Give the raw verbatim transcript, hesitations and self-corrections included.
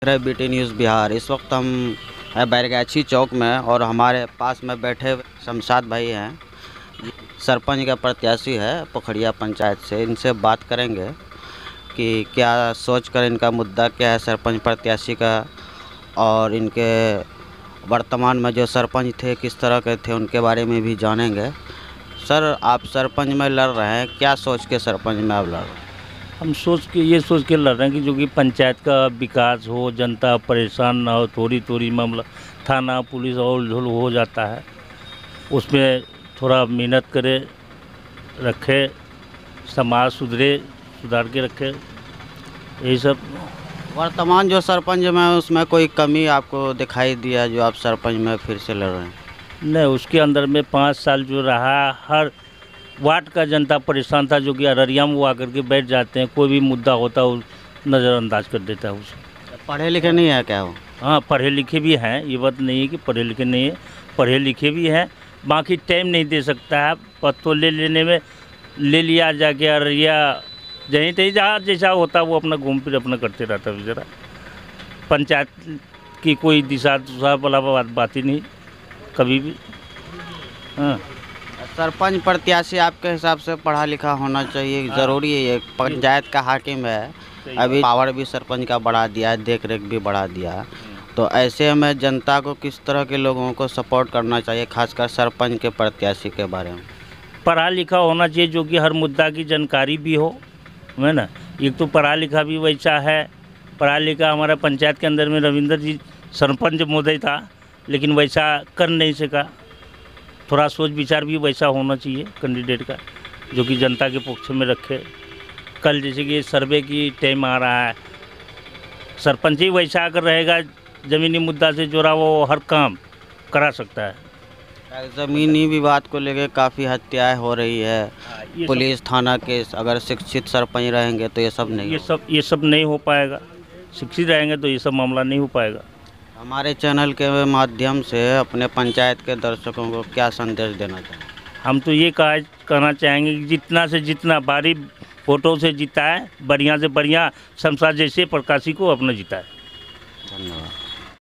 है BT news Bihar. इस वक्त हम है बैरगाछी चौक में और हमारे पास में बैठे शमशाद भाई हैं, सरपंच का प्रत्याशी है पोखरिया पंचायत से। इनसे बात करेंगे कि क्या सोच कर इनका मुद्दा क्या है सरपंच प्रत्याशी का, और इनके वर्तमान में जो सरपंच थे किस तरह के थे उनके बारे में भी जानेंगे। सर, आप सरपंच में लड़ रहे हैं, क्या सोच के सरपंच में आप लड़ रहे हैं? हम सोच के ये सोच के लड़ रहे हैं कि जो कि पंचायत का विकास हो, जनता परेशान ना हो। थोड़ी थोड़ी मामला थाना पुलिस और झोल हो जाता है, उसमें थोड़ा मेहनत करे, रखे, समाज सुधरे, सुधार के रखे, यही सब। वर्तमान जो सरपंच में उसमें कोई कमी आपको दिखाई दिया जो आप सरपंच में फिर से लड़ रहे हैं? नहीं, उसके अंदर में पाँच साल जो रहा, हर वार्ड का जनता परेशान था, जो कि अररिया में वो आकर के बैठ जाते हैं, कोई भी मुद्दा होता है नज़रअंदाज कर देता है उसे। पढ़े लिखे नहीं है क्या वो? हाँ, पढ़े लिखे भी हैं, ये बात नहीं है कि पढ़े लिखे नहीं है, पढ़े लिखे भी हैं। बाकी टाइम नहीं दे सकता है, पत्तों ले लेने में ले लिया जाके अररिया जहीं तहीं जहाँ जैसा होता वो अपना घूम फिर अपना करते रहता बेचारा। पंचायत की कोई दिशा दुशा वाला बात बात ही नहीं कभी भी। हाँ, सरपंच प्रत्याशी आपके हिसाब से पढ़ा लिखा होना चाहिए, ज़रूरी है। ये पंचायत का हाकिम है, अभी पावर भी सरपंच का बढ़ा दिया है, देख रेख भी बढ़ा दिया है। तो ऐसे में जनता को किस तरह के लोगों को सपोर्ट करना चाहिए, खासकर सरपंच के प्रत्याशी के बारे में? पढ़ा लिखा होना चाहिए, जो कि हर मुद्दा की जानकारी भी हो, है ना। एक तो पढ़ा लिखा भी वैसा है, पढ़ा लिखा हमारा पंचायत के अंदर में रविंदर जी सरपंच महोदय था, लेकिन वैसा कर नहीं सका। थोड़ा सोच विचार भी वैसा होना चाहिए कैंडिडेट का, जो कि जनता के पक्ष में रखे। कल जैसे कि सर्वे की टाइम आ रहा है, सरपंच ही वैसा अगर रहेगा ज़मीनी मुद्दा से जुड़ा वो हर काम करा सकता है। ज़मीनी विवाद को लेकर काफ़ी हत्याएं हो रही है, पुलिस थाना केस। अगर शिक्षित सरपंच रहेंगे तो ये सब नहीं ये सब ये सब नहीं हो पाएगा। शिक्षित रहेंगे तो ये सब मामला नहीं हो पाएगा। हमारे चैनल के माध्यम से अपने पंचायत के दर्शकों को क्या संदेश देना चाहिए? हम तो ये कहा कहना चाहेंगे कि जितना से जितना भारी वोटों से जिताए, बढ़िया से बढ़िया शमशाद जैसे प्रत्याशी को अपना जिताए। धन्यवाद।